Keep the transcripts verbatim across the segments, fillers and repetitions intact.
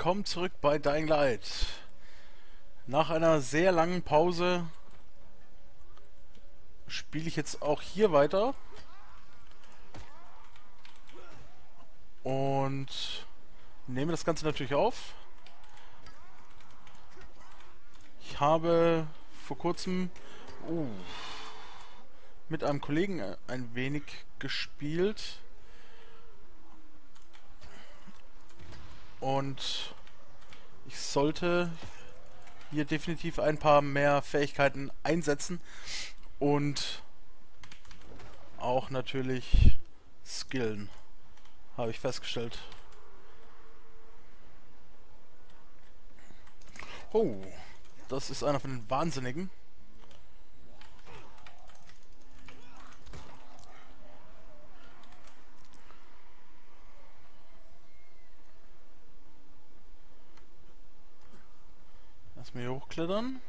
willkommen zurück bei Dying Light. Nach einer sehr langen Pause spiele ich jetzt auch hier weiter. Und nehme das Ganze natürlich auf. Ich habe vor kurzem uh, mit einem Kollegen ein wenig gespielt. Und ich sollte hier definitiv ein paar mehr Fähigkeiten einsetzen und auch natürlich skillen, habe ich festgestellt. Oh, das ist einer von den Wahnsinnigen. Erstmal hier hochklettern.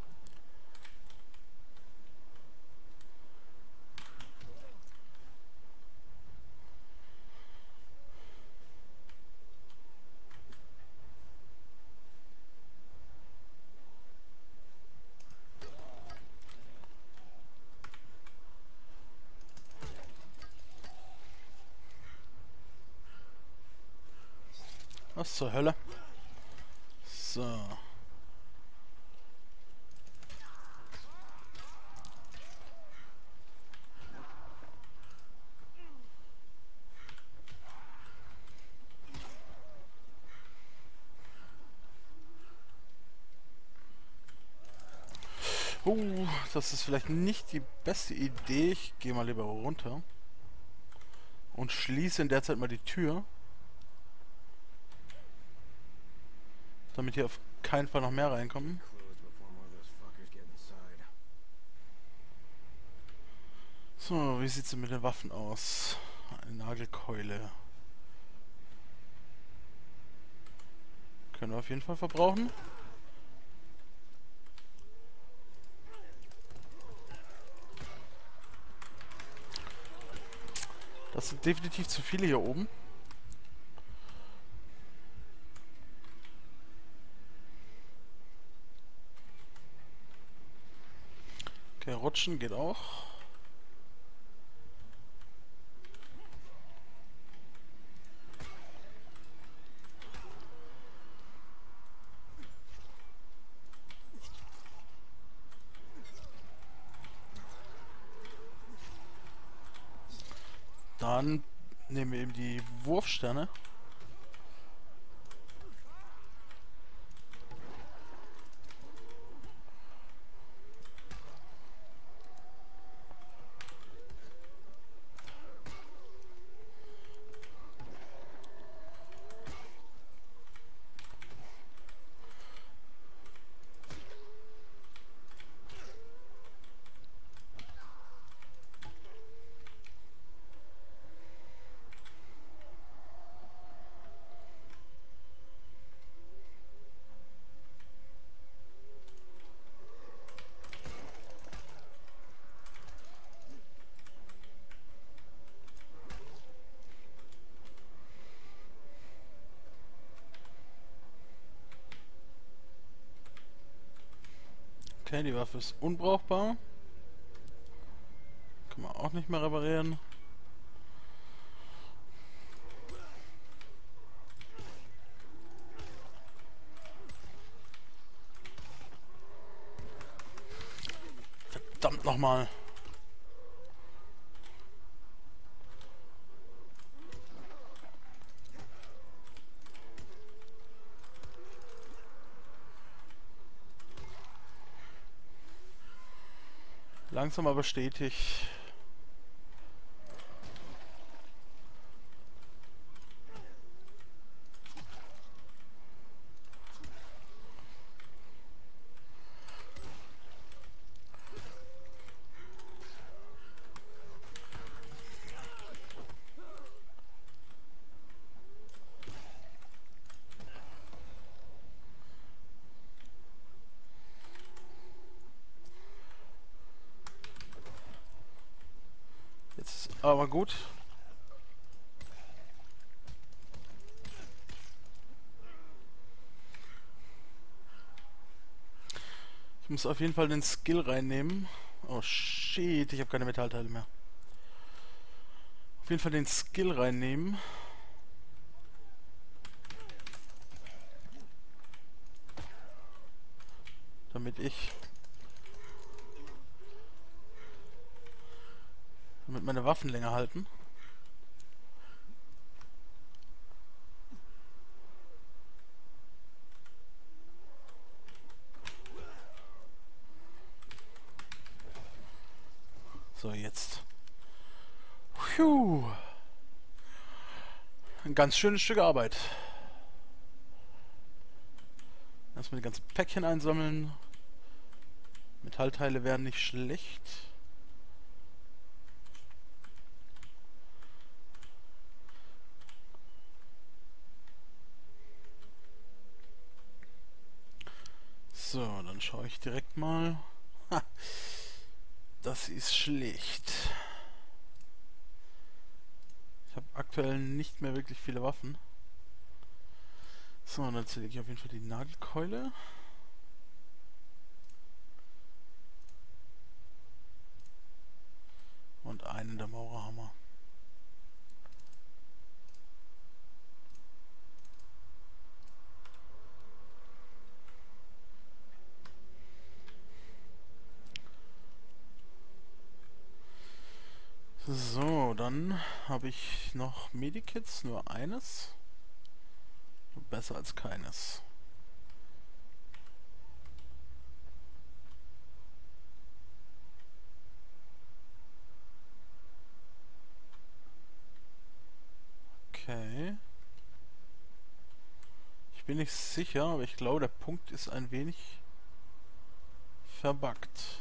Was zur Hölle? So. Uh, das ist vielleicht nicht die beste Idee. Ich gehe mal lieber runter und schließe in der Zeit mal die Tür, damit hier auf keinen Fall noch mehr reinkommen. So, wie sieht es mit den Waffen aus? Eine Nagelkeule. Können wir auf jeden Fall verbrauchen. Das sind definitiv zu viele hier oben. Okay, rutschen geht auch. Dann nehmen wir eben die Wurfsterne. Okay, die Waffe ist unbrauchbar. Kann man auch nicht mehr reparieren. Verdammt nochmal. Langsam aber stetig. Jetzt aber gut. Ich muss auf jeden Fall den Skill reinnehmen. Oh shit, ich habe keine Metallteile mehr. Auf jeden Fall den Skill reinnehmen. Damit ich... Damit meine Waffen länger halten. So, jetzt. Puh. Ein ganz schönes Stück Arbeit. Erstmal die ganzen Päckchen einsammeln. Metallteile wären nicht schlecht. So, dann schaue ich direkt mal. Ha, das ist schlecht. Ich habe aktuell nicht mehr wirklich viele Waffen. So, dann zähle ich auf jeden Fall die Nagelkeule. Und einen der Maurerhammer. So, dann habe ich noch Medikits, nur eines. Besser als keines. Okay. Ich bin nicht sicher, aber ich glaube, der Punkt ist ein wenig verbuggt.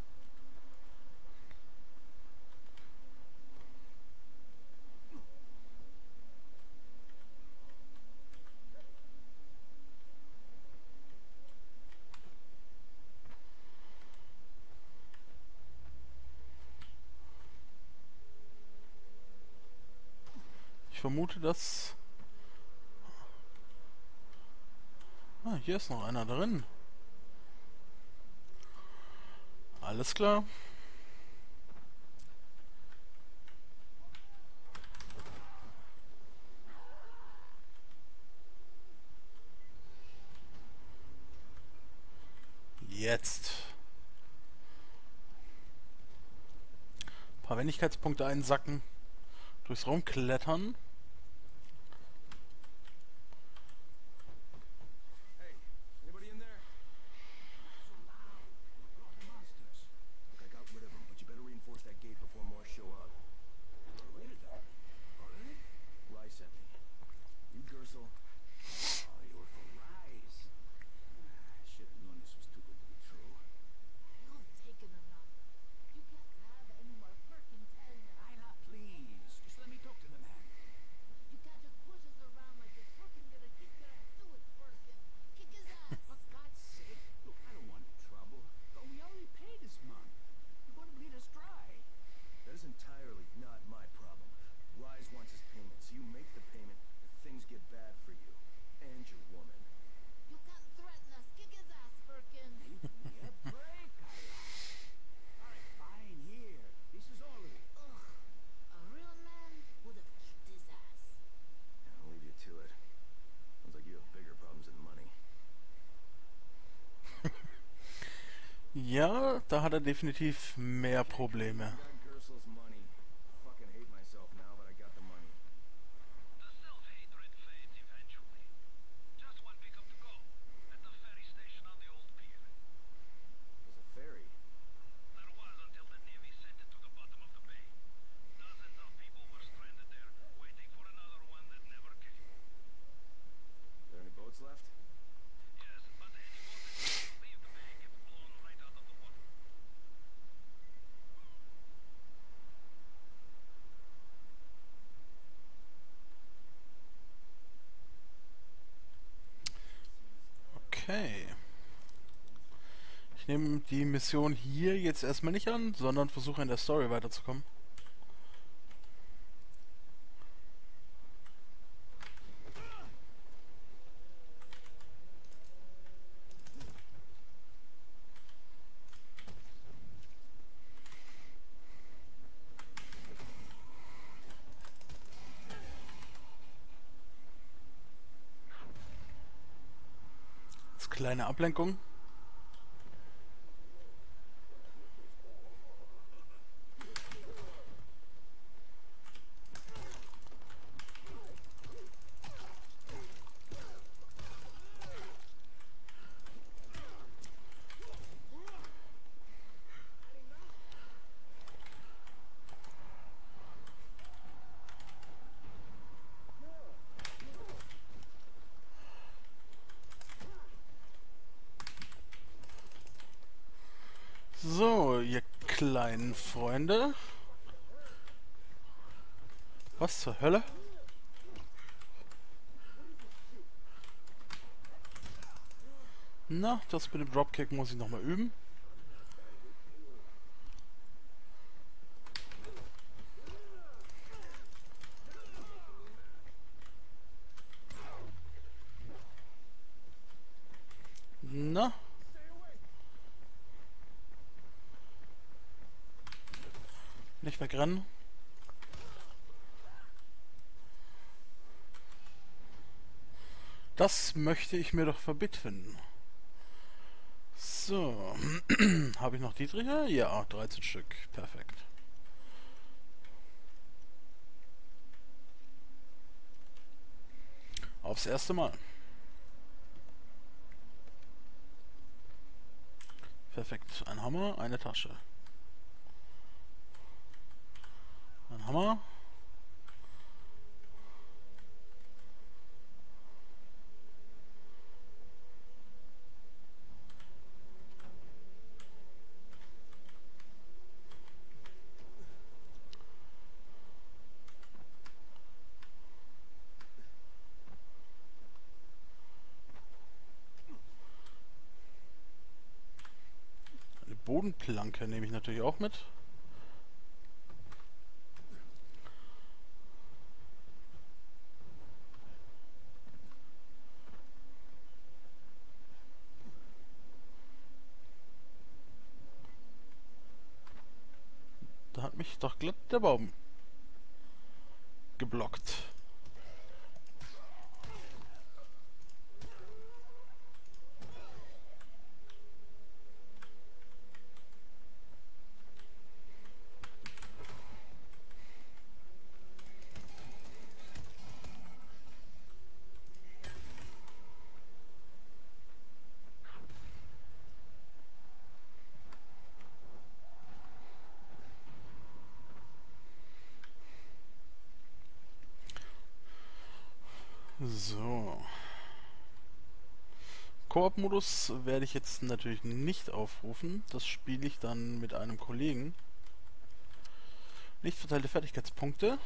Ich vermute, dass... Ah, hier ist noch einer drin. Alles klar. Jetzt. Ein paar Wendigkeitspunkte einsacken. Durchs Raum klettern. Ja, da hat er definitiv mehr Probleme. Okay. Ich nehme die Mission hier jetzt erstmal nicht an, sondern versuche in der Story weiterzukommen. Als kleine Ablenkung. So, ihr kleinen Freunde. Was zur Hölle? Na, das mit dem Dropkick muss ich nochmal üben. Na? Nicht wegrennen. Das möchte ich mir doch verbitten. So. Habe ich noch Dietriche? Ja, dreizehn Stück. Perfekt. Aufs erste Mal. Perfekt. Ein Hammer, eine Tasche. Ein Hammer. Eine Bodenplanke nehme ich natürlich auch mit. Da hat mich doch glatt der Baum geblockt. So. Koop-Modus werde ich jetzt natürlich nicht aufrufen. Das spiele ich dann mit einem Kollegen. Nicht verteilte Fertigkeitspunkte.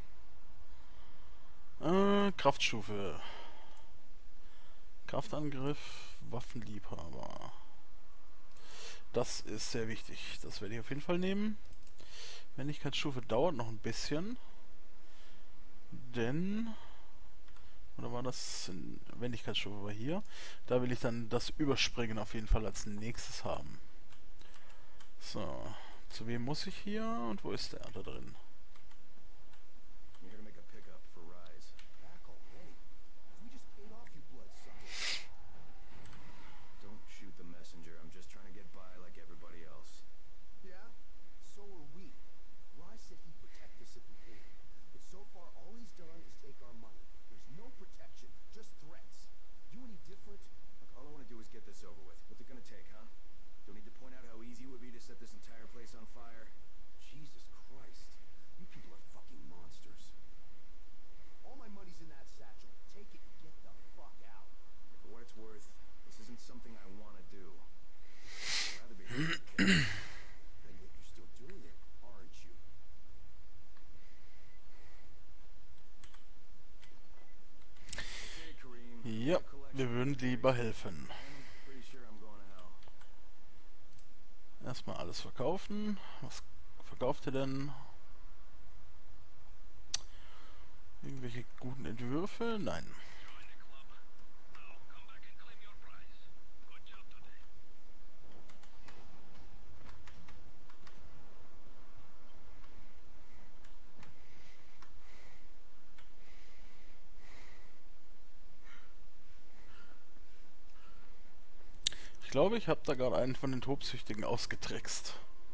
Äh, Kraftstufe. Kraftangriff, Waffenliebhaber. Das ist sehr wichtig. Das werde ich auf jeden Fall nehmen. Wendigkeitsstufe dauert noch ein bisschen. Denn... Oder war das... Wendigkeitsstufe war hier. Da will ich dann das Überspringen auf jeden Fall als nächstes haben. So. Zu wem muss ich hier? Und wo ist der da drin? Ja, wir würden lieber helfen. Erstmal alles verkaufen. Was verkauft ihr denn? Irgendwelche guten Entwürfe? Nein. glaube, ich habe da gerade einen von den Tobsüchtigen ausgetrickst.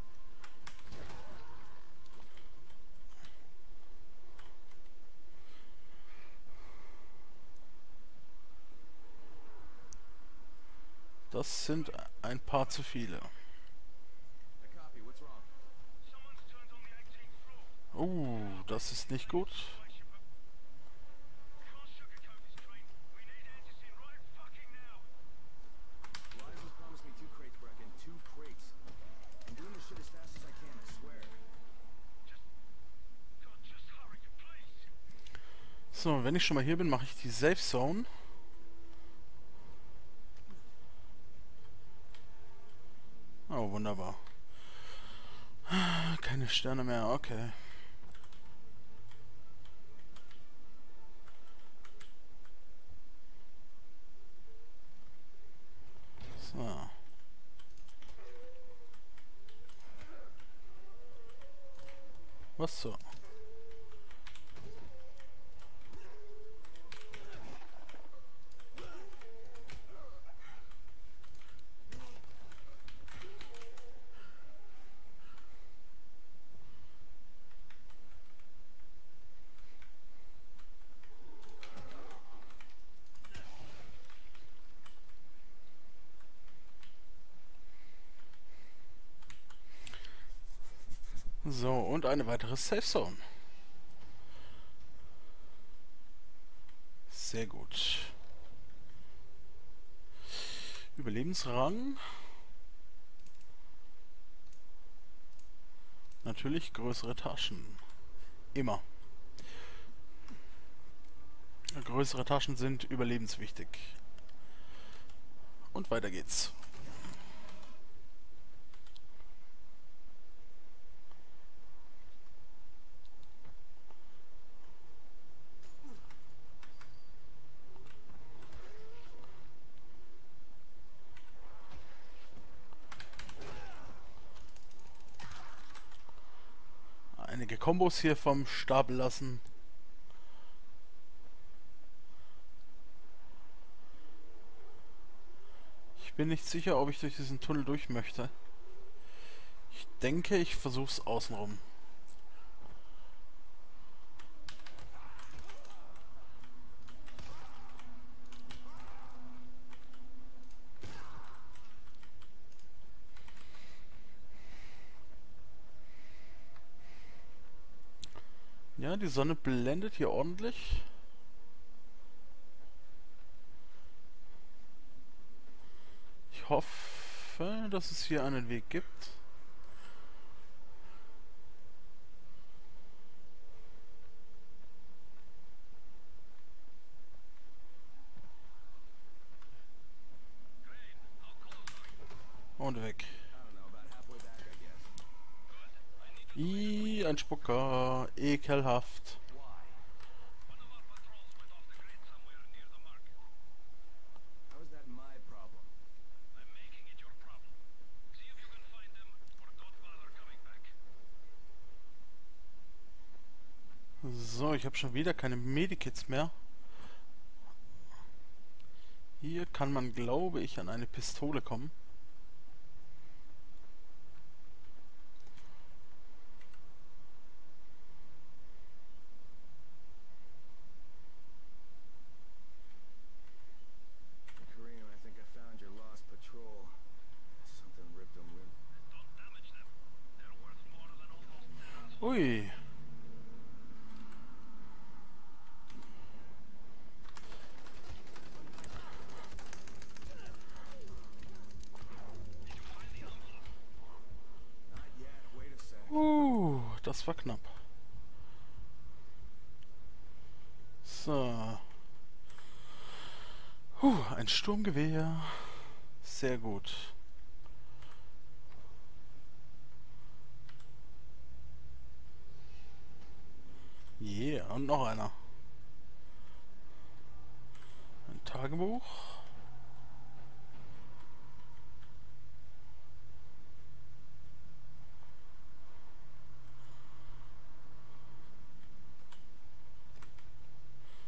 Das sind ein paar zu viele. Oh, das ist nicht gut. So, wenn ich schon mal hier bin, mache ich die Safe Zone. Oh, wunderbar. Keine Sterne mehr, okay. So. Was so? So, und eine weitere Safe Zone. Sehr gut. Überlebensrang. Natürlich größere Taschen. Immer. Größere Taschen sind überlebenswichtig. Und weiter geht's. Einige Kombos hier vom Stapel lassen. Ich bin nicht sicher, ob ich durch diesen Tunnel durch möchte. Ich denke, ich versuch's außenrum. Ja, die Sonne blendet hier ordentlich. Ich hoffe, dass es hier einen Weg gibt. Und weg. Ih, ein Spucker. Ekelhaft. So, ich habe schon wieder keine Medikits mehr. Hier kann man, glaube ich, an eine Pistole kommen. Ui. Uh, das war knapp. So. Uh, ein Sturmgewehr. Sehr gut. Yeah, und noch einer. Ein Tagebuch.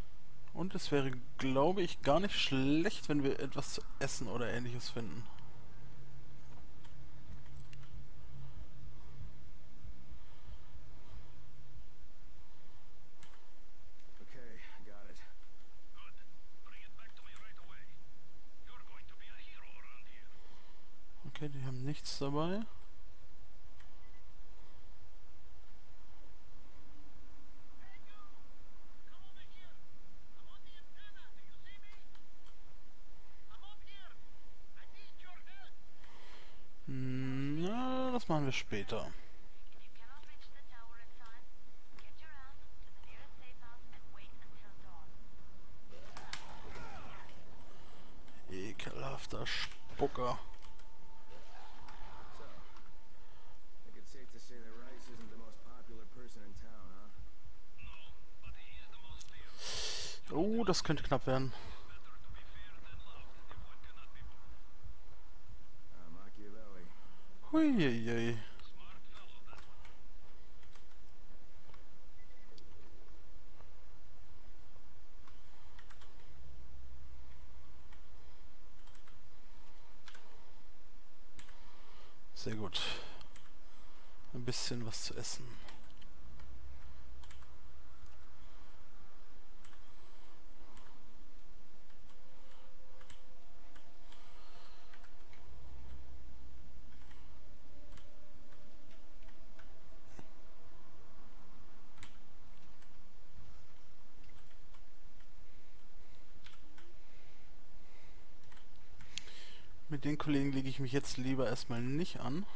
Und es wäre, glaube ich, gar nicht schlecht, wenn wir etwas zu essen oder ähnliches finden. Okay, die haben nichts dabei. Hm, na, das machen wir später. Ekelhafter Spucker. Oh, das könnte knapp werden. Huiuiui. Sehr gut. Ein bisschen was zu essen. Mit den Kollegen lege ich mich jetzt lieber erstmal nicht an.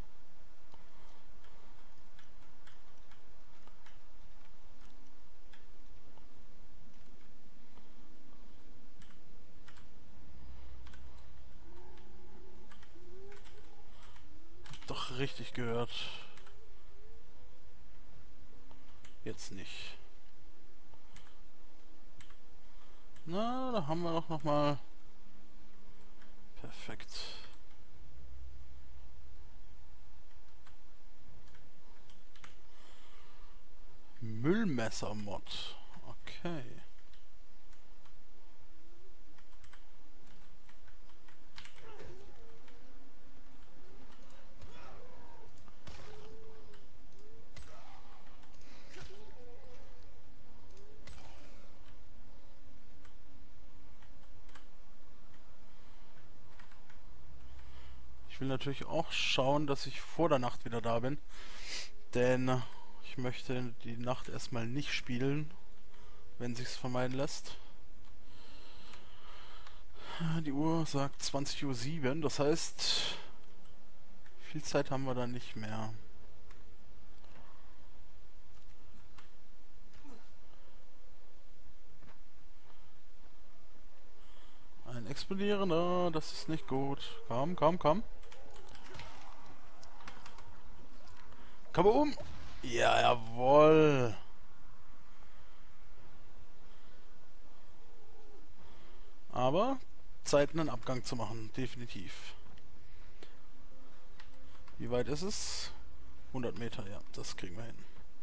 Doch richtig gehört. Jetzt nicht. Na, da haben wir doch noch mal. Perfekt. Müllmesser-Mod. Okay. Ich will natürlich auch schauen, dass ich vor der Nacht wieder da bin. Denn ich möchte die Nacht erstmal nicht spielen, wenn sich's vermeiden lässt. Die Uhr sagt zwanzig Uhr sieben, das heißt, viel Zeit haben wir da nicht mehr. Ein Explodierender, das ist nicht gut. Komm, komm, komm. Kaboom! Ja, jawohl! Aber Zeit, einen Abgang zu machen, definitiv. Wie weit ist es? hundert Meter, ja, das kriegen wir hin.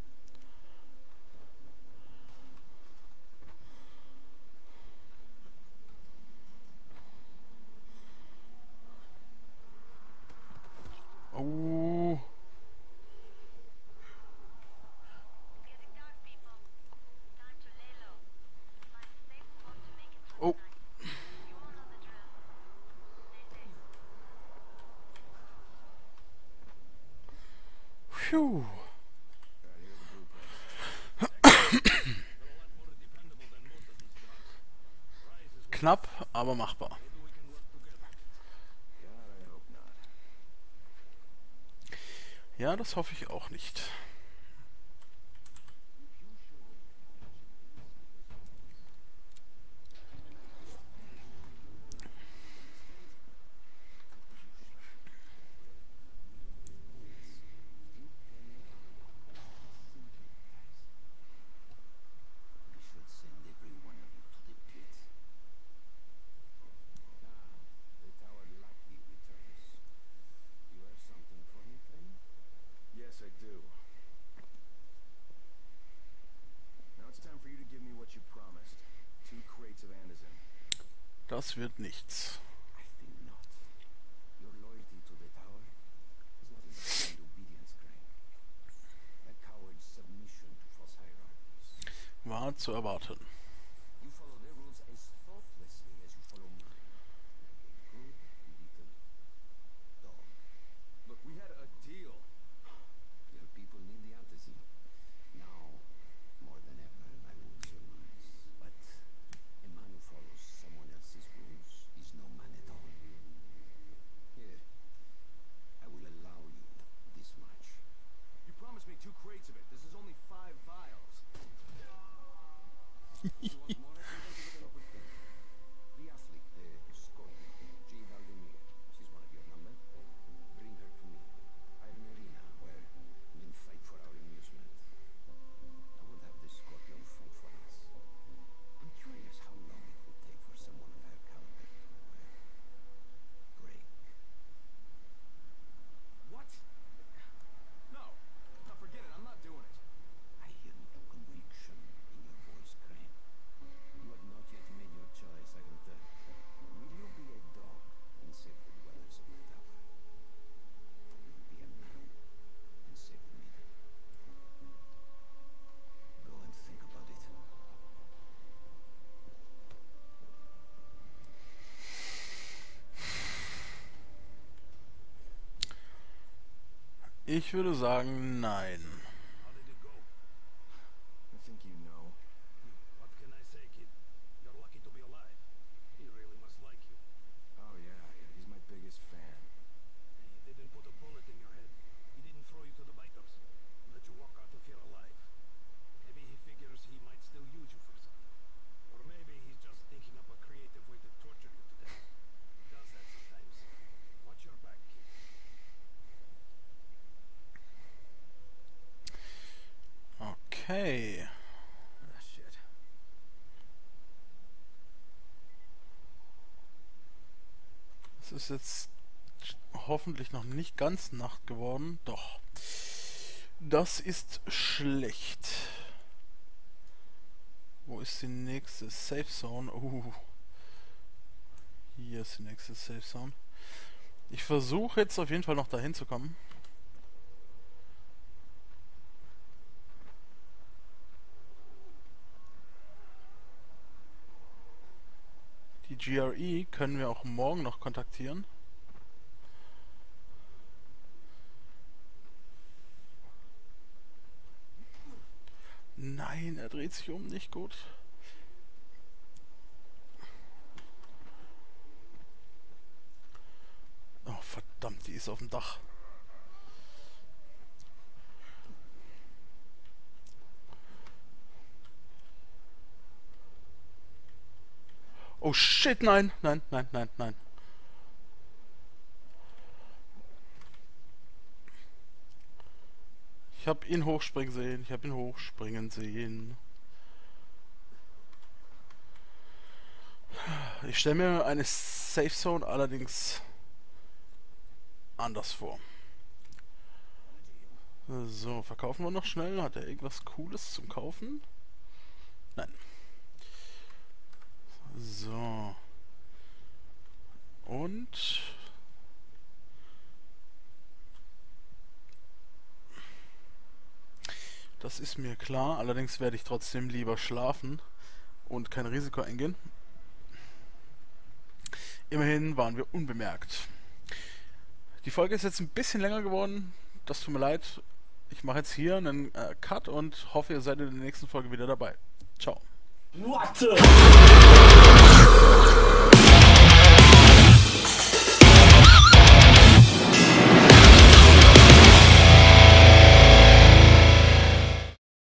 Oh. Oh. Phew. Knapp, aber machbar. Ja, das hoffe ich auch nicht. Das wird nichts. War zu erwarten. Ich würde sagen, nein. How did it go? I think you know. What can I say, kid? You're lucky to be alive. He really must like you. Oh yeah, yeah, he's my biggest fan. He didn't put a bullet in your head. He didn't throw you to the biters. Let you walk out of here alive. Maybe he figures he might still use you for something. Or maybe he's just thinking up a creative way to torture you to death. He does that sometimes. Watch your back, kid. Okay. Ah, shit. Es ist jetzt hoffentlich noch nicht ganz Nacht geworden. Doch. Das ist schlecht. Wo ist die nächste Safe Zone? Uh. Hier ist die nächste Safe Zone. Ich versuche jetzt auf jeden Fall noch dahin zu kommen. Die G R E können wir auch morgen noch kontaktieren. Nein, er dreht sich um, nicht gut. Oh, verdammt, die ist auf dem Dach. Oh shit, nein, nein, nein, nein, nein. Ich habe ihn hochspringen sehen, ich habe ihn hochspringen sehen. Ich stelle mir eine Safe Zone allerdings anders vor. So, verkaufen wir noch schnell. Hat er irgendwas Cooles zum Kaufen? Nein. So. Und... das ist mir klar. Allerdings werde ich trotzdem lieber schlafen und kein Risiko eingehen. Immerhin waren wir unbemerkt. Die Folge ist jetzt ein bisschen länger geworden. Das tut mir leid. Ich mache jetzt hier einen äh, Cut und hoffe, ihr seid in der nächsten Folge wieder dabei. Ciao. What the